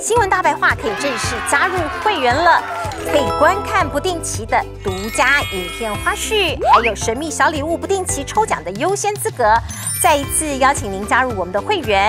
新闻大白话可以正式加入会员了，可以观看不定期的独家影片花絮，还有神秘小礼物不定期抽奖的优先资格。再一次邀请您加入我们的会员。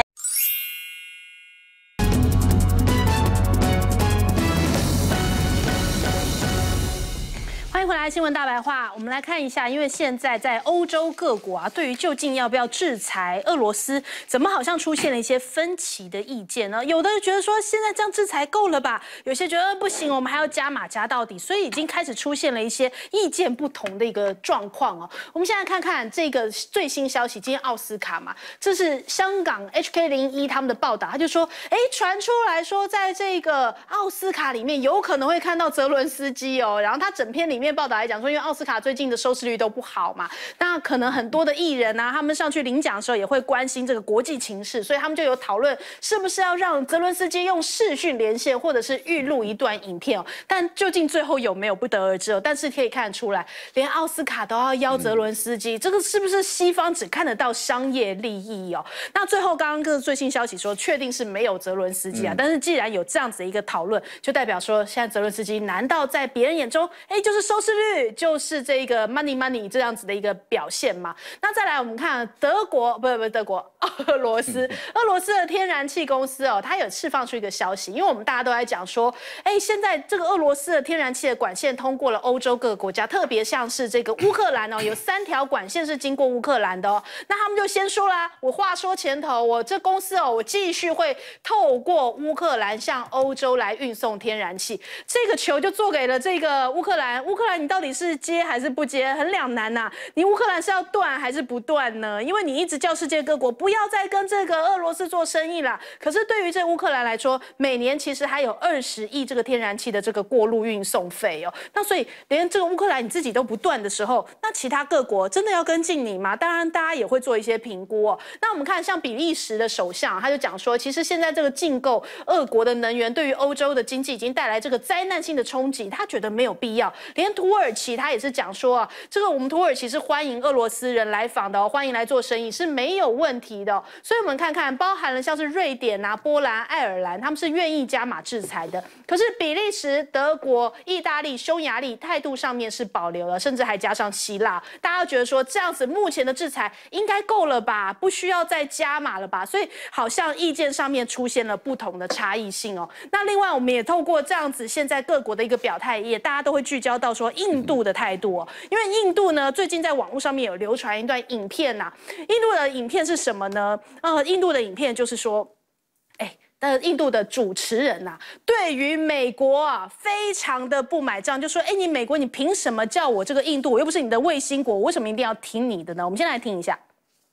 欢迎回来，新闻大白话。我们来看一下，因为现在在欧洲各国啊，对于究竟要不要制裁俄罗斯，怎么好像出现了一些分歧的意见呢？有的觉得说现在这样制裁够了吧，有些觉得不行，我们还要加码加到底，所以已经开始出现了一些意见不同的一个状况哦。我们现在看看这个最新消息，今天奥斯卡嘛，这是香港 HK01他们的报道，他就说，传出来说在这个奥斯卡里面有可能会看到泽伦斯基哦，然后他整篇里面报道来讲说，因为奥斯卡最近的收视率都不好嘛，那可能很多的艺人啊，他们上去领奖的时候也会关心这个国际情势，所以他们就有讨论是不是要让泽伦斯基用视讯连线，或者是预录一段影片哦。但究竟最后有没有不得而知哦。但是可以看得出来，连奥斯卡都要邀泽伦斯基，这个是不是西方只看得到商业利益哦？那最后刚刚这最新消息说，确定是没有泽伦斯基啊。但是既然有这样子的一个讨论，就代表说现在泽伦斯基难道在别人眼中，就是收视率，就是这个 money 这样子的一个表现嘛？那再来我们看德国，不是德国，俄罗斯的天然气公司哦，它有释放出一个消息，因为我们大家都在讲说，现在这个俄罗斯的天然气的管线通过了欧洲各个国家，特别像是这个乌克兰哦，有3条管线是经过乌克兰的哦。那他们就先说啦，我话说前头，我这公司哦，我继续会透过乌克兰向欧洲来运送天然气，这个球就做给了这个乌克兰。乌克兰，你到底是接还是不接，很两难呐。你乌克兰是要断还是不断呢？因为你一直叫世界各国不要再跟这个俄罗斯做生意啦。可是对于这乌克兰来说，每年其实还有20亿这个天然气的这个过路运送费哦。那所以连这个乌克兰你自己都不断的时候，那其他各国真的要跟进你吗？当然，大家也会做一些评估哦。那我们看像比利时的首相，他就讲说，其实现在这个进购俄国的能源，对于欧洲的经济已经带来这个灾难性的冲击，他觉得没有必要。连土耳其他也是讲说啊，这个我们土耳其是欢迎俄罗斯人来访的哦，欢迎来做生意是没有问题的哦。所以我们看看，包含了像是瑞典啊、波兰、爱尔兰，他们是愿意加码制裁的。可是比利时、德国、意大利、匈牙利态度上面是保留了，甚至还加上希腊。大家觉得说这样子目前的制裁应该够了吧，不需要再加码了吧？所以好像意见上面出现了不同的差异性哦。那另外我们也透过这样子现在各国的一个表态，也大家都会聚焦到说印度的态度哦，因为印度呢最近在网络上面有流传一段影片呐，印度的影片是什么呢？印度的影片就是说，印度的主持人呐，对于美国啊非常的不买账，就说，你美国你凭什么叫我这个印度，我又不是你的卫星国，我为什么一定要听你的呢？我们先来听一下。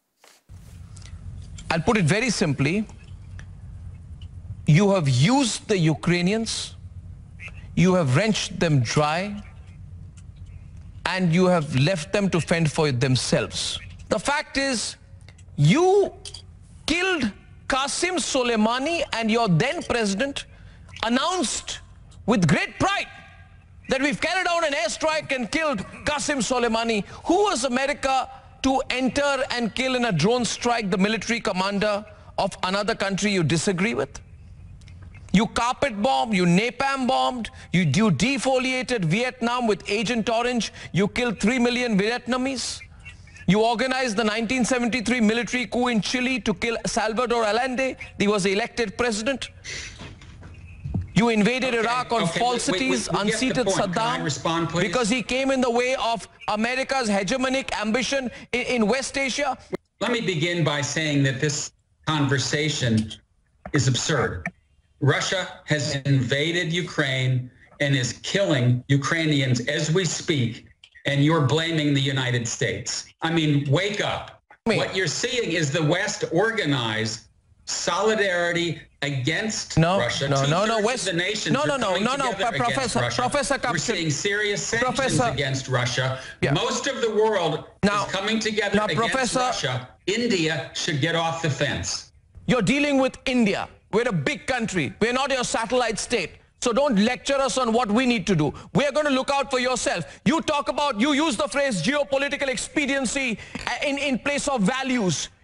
I'll put it very simply. You have used the Ukrainians, you have wrenched them dry, and you have left them to fend for themselves. The fact is, you killed Qasem Soleimani, and your then president announced with great pride that we've carried out an airstrike and killed Qasem Soleimani. Who was America to enter and kill in a drone strike the military commander of another country you disagree with? You carpet bombed, you napalm bombed, you defoliated Vietnam with Agent Orange, you killed 3 million Vietnamese. You organized the 1973 military coup in Chile to kill Salvador Allende. He was elected president. You invaded Iraq on falsities, unseated Saddam because he came in the way of America's hegemonic ambition in West Asia. Let me begin by saying that this conversation is absurd. Russia has invaded Ukraine and is killing Ukrainians as we speak, and you're blaming the United States. I mean, wake up. What you're seeing is the West organize solidarity against Russia. No, West. The nations Professor We're seeing serious sanctions against Russia. Yeah. Most of the world is coming together against Russia. India should get off the fence. You're dealing with India. We're a big country. We're not your satellite state. So don't lecture us on what we need to do. We're going to look out for yourself. You use the phrase geopolitical expediency in place of values.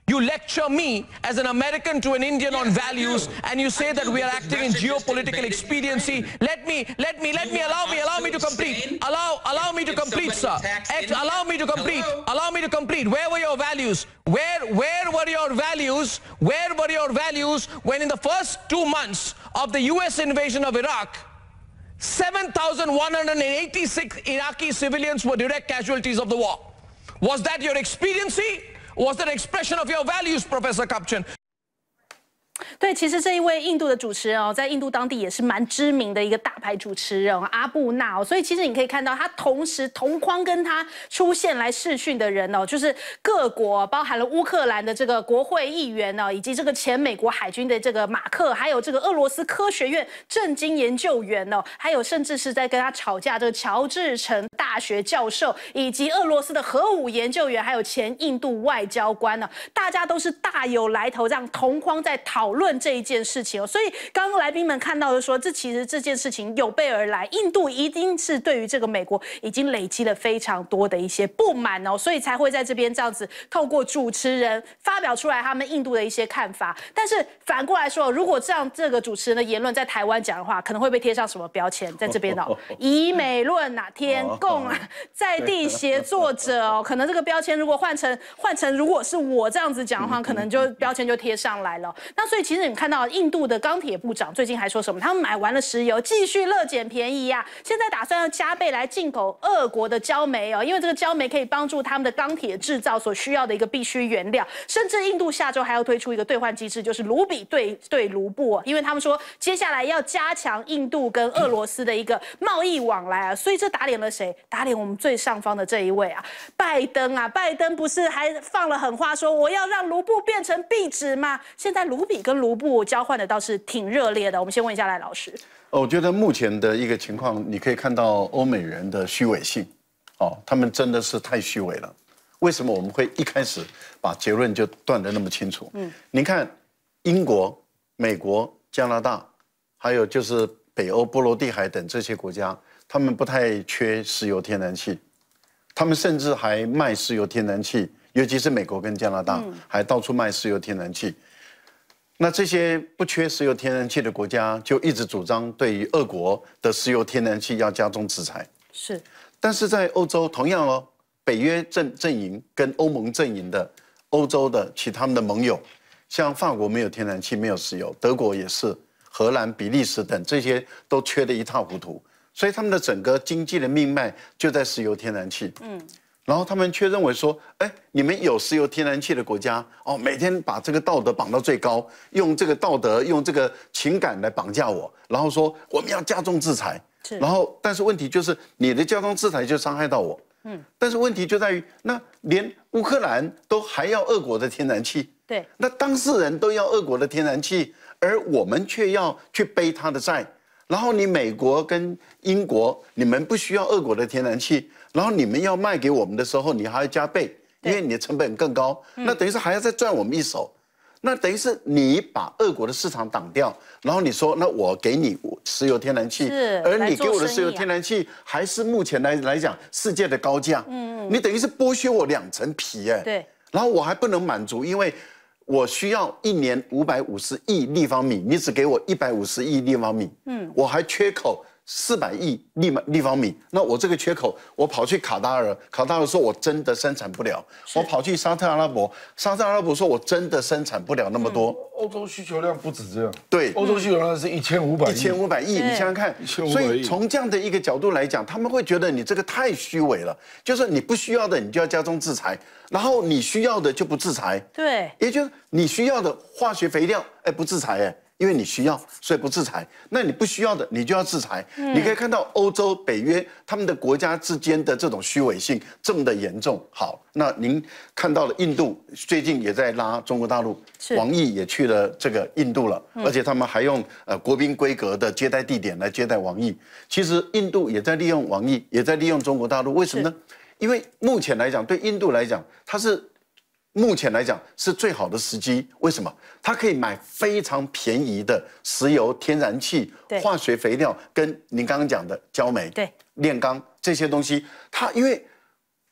You lecture me as an American to an Indian on values, and you say that we are acting in geopolitical expediency. Allow me to complete. Allow me to complete, sir. Allow me to complete. Allow me to complete. Where were your values? Where were your values? Where were your values when in the first 2 months of the US invasion of Iraq, 7,186 Iraqi civilians were direct casualties of the war? Was that your expediency? Was that an expression of your values, Professor Kapchan? 对，其实这一位印度的主持人哦，在印度当地也是蛮知名的一个大牌主持人阿布纳哦，所以其实你可以看到，他同时同框跟他出现来视讯的人哦，就是各国，包含了乌克兰的这个国会议员哦，以及这个前美国海军的这个马克，还有这个俄罗斯科学院政经研究员哦，还有甚至是在跟他吵架这个乔治城大学教授，以及俄罗斯的核武研究员，还有前印度外交官呢，大家都是大有来头，这样同框在讨论这一件事情哦，所以刚刚来宾们看到的说，其实这件事情有备而来，印度一定是对于这个美国已经累积了非常多的一些不满哦，所以才会在这边这样子透过主持人发表出来他们印度的一些看法。但是反过来说，如果这个主持人的言论在台湾讲的话，可能会被贴上什么标签？在这边哦，以美论啊，天共啊，在地协作者哦，可能这个标签如果换成如果是我这样子讲的话，可能就标签就贴上来了。那所以其实你看到印度的钢铁部长最近还说什么？他们买完了石油，继续乐捡便宜呀、现在打算要加倍来进口俄国的焦煤哦，因为这个焦煤可以帮助他们的钢铁制造所需要的一个必需原料。甚至印度下周还要推出一个兑换机制，就是卢比对卢布哦，因为他们说接下来要加强印度跟俄罗斯的一个贸易往来啊，所以这打脸了谁？打脸我们最上方的这一位啊，拜登啊，拜登不是还放了狠话说我要让卢布变成币值吗？现在卢比跟卢布交换的倒是挺热烈的。我们先问一下赖老师。 我觉得目前的一个情况，你可以看到欧美人的虚伪性，他们真的是太虚伪了。为什么我们会一开始把结论就断得那么清楚？您看英国、美国、加拿大，还有就是北欧、波罗的海等这些国家，他们不太缺石油天然气，他们甚至还卖石油天然气，尤其是美国跟加拿大，还到处卖石油天然气。那这些不缺石油天然气的国家，就一直主张对于俄国的石油天然气要加重制裁。 是， 但是在欧洲同样哦，北约阵营跟欧盟阵营的欧洲的其他的盟友，像法国没有天然气，没有石油，德国也是，荷兰、比利时等这些都缺得一塌糊涂，所以他们的整个经济的命脉就在石油天然气。然后他们却认为说，你们有石油天然气的国家每天把这个道德绑到最高，用这个道德、用这个情感来绑架我，然后说我们要加重制裁。然后，但是问题就是你的加重制裁就伤害到我。但是问题就在于，那连乌克兰都还要俄国的天然气， 对， 那当事人都要俄国的天然气，而我们却要去背他的债。然后你美国跟英国，你们不需要俄国的天然气，然后你们要卖给我们的时候，你还要加倍，因为你的成本更高，那等于是还要再赚我们一手。那等于是你把俄国的市场挡掉，然后你说那我给你石油天然气，而你给我的石油天然气还是目前来讲世界的高价，你等于是剥削我2层皮对， 然后我还不能满足，因为我需要1年550亿立方米，你只给我150亿立方米，我还缺口400亿立方米，那我这个缺口，我跑去卡达尔，卡达尔说我真的生产不了；我跑去沙特阿拉伯，沙特阿拉伯说我真的生产不了那么多。 欧洲需求量不止这样， 对， 欧洲需求量是1500亿， 你想想看，所以从这样的一个角度来讲，他们会觉得你这个太虚伪了，就是你不需要的你就要加重制裁，然后你需要的就不制裁， 对， 也就是你需要的化学肥料，不制裁，因为你需要，所以不制裁。那你不需要的，你就要制裁。你可以看到欧洲、北约他们的国家之间的这种虚伪性这么的严重。好，那您看到了印度最近也在拉中国大陆，王毅也去了这个印度了，而且他们还用国宾规格的接待地点来接待王毅。其实印度也在利用王毅，也在利用中国大陆。为什么呢？因为目前来讲，对印度来讲，目前来讲是最好的时机，为什么？它可以买非常便宜的石油、天然气、化学肥料，跟您刚刚讲的焦煤、炼钢这些东西。它因为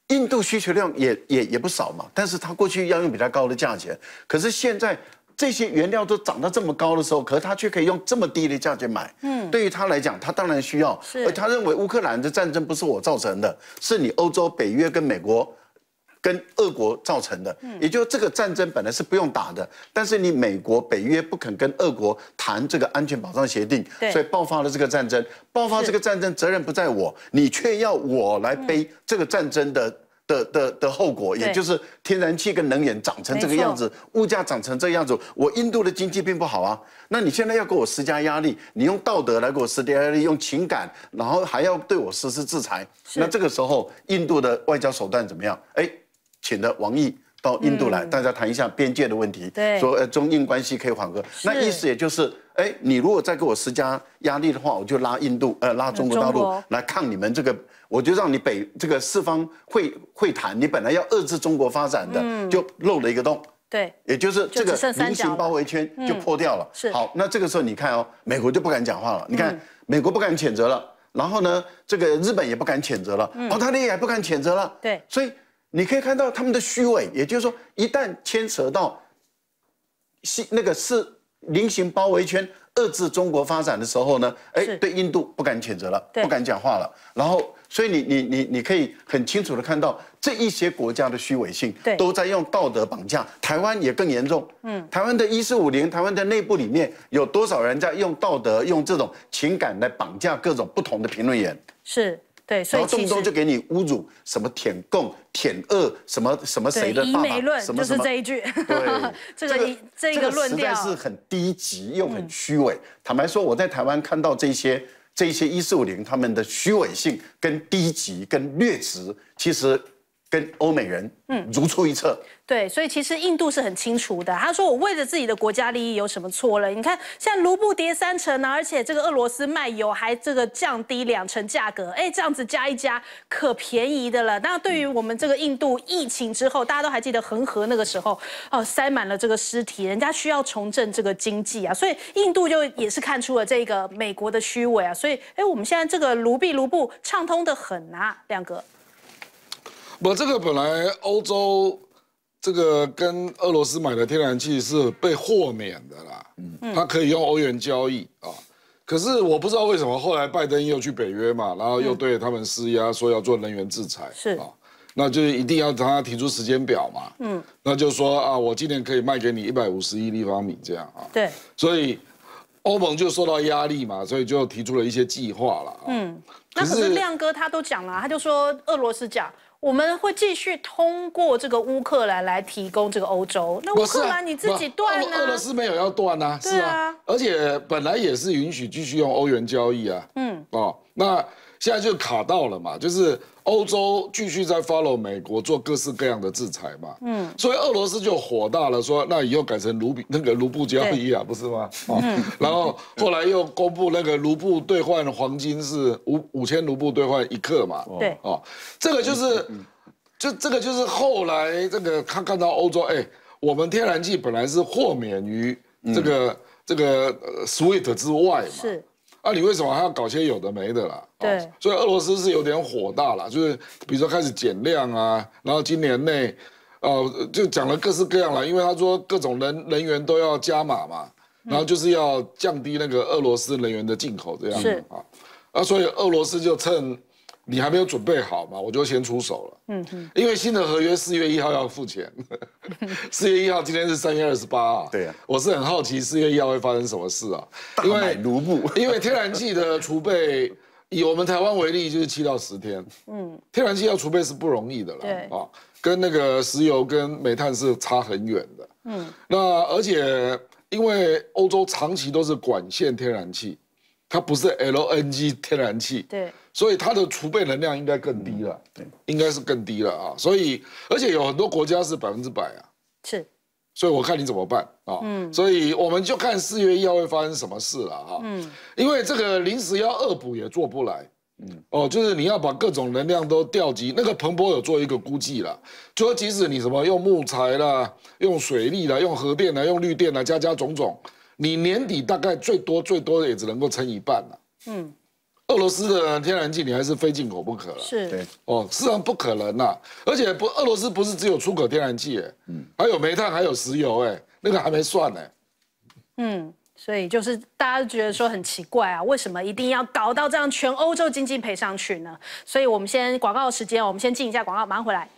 印度需求量也不少嘛，但是它过去要用比较高的价钱，可是现在这些原料都涨到这么高的时候，可是他却可以用这么低的价钱买。对于他来讲，他当然需要。而他认为乌克兰的战争不是我造成的，是你欧洲、北约跟美国。跟俄国造成的，也就是这个战争本来是不用打的，但是你美国、北约不肯跟俄国谈这个安全保障协定，所以爆发了这个战争。爆发这个战争，责任不在我，你却要我来背这个战争的后果，也就是天然气跟能源涨成这个样子，物价涨成这个样子，我印度的经济并不好啊。那你现在要给我施加压力，你用道德来给我施加压力，用情感，然后还要对我实施制裁，那这个时候印度的外交手段怎么样？请了王毅到印度来，大家谈一下边界的问题，说中印关系可以缓和。那意思也就是，你如果再给我施加压力的话，我就拉拉中国大陆来抗你们这个，我就让你这个四方会谈，你本来要遏制中国发展的，就漏了一个洞。 对， 也就是这个菱形包围圈就破掉了。好，那这个时候你看哦，美国就不敢讲话了。你看，美国不敢谴责了，然后呢，这个日本也不敢谴责了，澳大利亚也不敢谴责了。 对， 所以。你可以看到他们的虚伪，也就是说，一旦牵扯到那个是菱形包围圈遏制中国发展的时候呢，对印度不敢谴责了，不敢讲话了。然后，所以你可以很清楚的看到这一些国家的虚伪性，都在用道德绑架。台湾也更严重，台湾的1450，台湾的内部里面有多少人在用道德、用这种情感来绑架各种不同的评论员？ 是。对，所以然后动不动就给你侮辱什么舔共、舔恶，什么谁的爸爸，什么就是这一句。 对， 这个论调实在是很低级又很虚伪。坦白说，我在台湾看到这些1450他们的虚伪性跟低级跟劣质，其实跟欧美人如出一辙。 对，所以其实印度是很清楚的。他说：“我为了自己的国家利益有什么错了？你看，像卢布跌3成啊，而且这个俄罗斯卖油还这个降低2成价格，这样子加一加，可便宜的了。那对于我们这个印度疫情之后，大家都还记得恒河那个时候塞满了这个尸体，人家需要重振这个经济啊，所以印度就也是看出了这个美国的虚伪啊。所以，我们现在这个卢布畅通的很啊，亮哥。 这个本来欧洲。”这个跟俄罗斯买的天然气是被豁免的啦，它可以用欧元交易啊。可是我不知道为什么后来拜登又去北约嘛，然后又对他们施压，说要做能源制裁， 是啊， 那就是一定要他提出时间表嘛，那就说啊，我今年可以卖给你150亿立方米这样啊， 对， 所以欧盟就受到压力嘛，所以就提出了一些计划了， 那可是亮哥他都讲了，他就说俄罗斯讲。我们会继续通过这个乌克兰来提供这个欧洲。那乌克兰你自己断啊？ 俄罗斯没有要断啊，是啊，而且本来也是允许继续用欧元交易啊。那现在就卡到了嘛，就是欧洲继续在 follow 美国做各式各样的制裁嘛。所以俄罗斯就火大了，说那以后改成卢布交易啊，不是吗？然后后来又公布那个卢布兑换黄金是5000卢布兑换1克嘛。 对， 这个就是这个就是后来这个他看到欧洲，我们天然气本来是豁免于这个SWIFT 之外嘛。 是。 你为什么还要搞些有的没的啦？ 对， 所以俄罗斯是有点火大啦，就是比如说开始减量啊，然后今年内，就讲了各式各样啦，因为他说各种能源都要加码嘛，然后就是要降低那个俄罗斯能源的进口这样子啊，所以俄罗斯就趁你还没有准备好嘛，我就先出手了。因为新的合约4月1号要付钱，4月1号今天是3月28啊。 对啊， 我是很好奇4月1号会发生什么事啊？ 因为卢布， 因为天然气的储备，以我们台湾为例，就是7到10天。天然气要储备是不容易的啦。对跟那个石油跟煤炭是差很远的。那而且因为欧洲长期都是管线天然气，它不是 LNG 天然气。对。所以它的储备能量应该更低了，应该是更低了啊。所以，而且有很多国家是100%啊，是。所以我看你怎么办啊？所以我们就看4月1号会发生什么事了哈。因为这个临时要恶补也做不来，就是你要把各种能量都调集。那个彭博有做一个估计啦，就说即使你什么用木材啦、用水力啦、用核电啦、用绿电啦，加种种，你年底大概最多也只能够撑一半啦。 俄罗斯的天然气你还是非进口不可了。 是， 对， 事实上不可能呐。而且俄罗斯不是只有出口天然气，还有煤炭，还有石油，那个还没算呢。 所以就是大家觉得说很奇怪啊，为什么一定要搞到这样全欧洲经济赔上去呢？所以我们先广告时间，我们先进一下广告，马上回来。